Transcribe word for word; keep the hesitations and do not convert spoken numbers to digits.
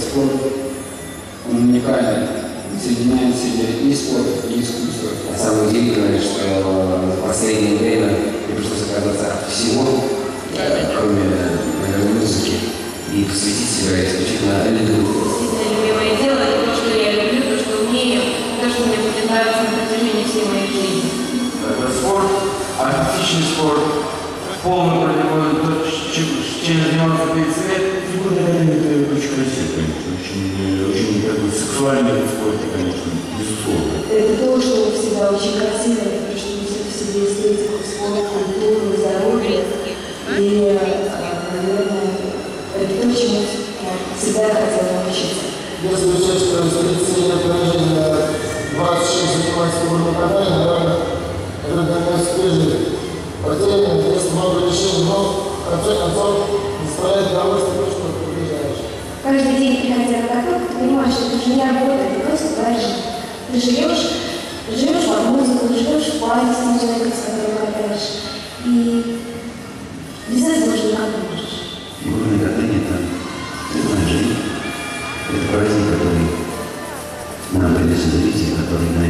спорт, он уникальный, соединяет в себе и спорт, и искусство. А самое удивительное, что в последнее время мне пришлось отказаться от всего, кроме, наверное, музыки, и посвятить себя исключительно льду. Действительно любимое дело, это то, что я люблю, то, что умею, то, что мне будет нравиться на протяжении всей моей жизни. Это спорт, артистичный спорт, полный противоположный, то, чем занимался тридцать лет. Фигурное катание это очень красиво, конечно, очень, очень такой сексуальный вид спорта, конечно, безусловно. Это то, что всегда очень красиво, это то, что несет в себе эстетику, спорт, культуру, здоровье. И, наверное, это то, чему всегда хотела научиться. Если учесть, что из тридцати лет поражения двадцать шесть занимается фигурным катанием, наверное, это для меня свежий. Потерянный, есть много решений, но в конце концов доставляет удовольствие то, что ты приезжаешь. Каждый день, приходя на каток, ты понимаешь, что это уже не работа, это просто твоя жизнь. Ты живешь, живешь под музыку, живешь в паре с тем человеком, с которым катаешь. И без этого уже никак не можешь. Фигурное катание – это, это моя жизнь. Это праздник, который нам придется зрители, который, наверное,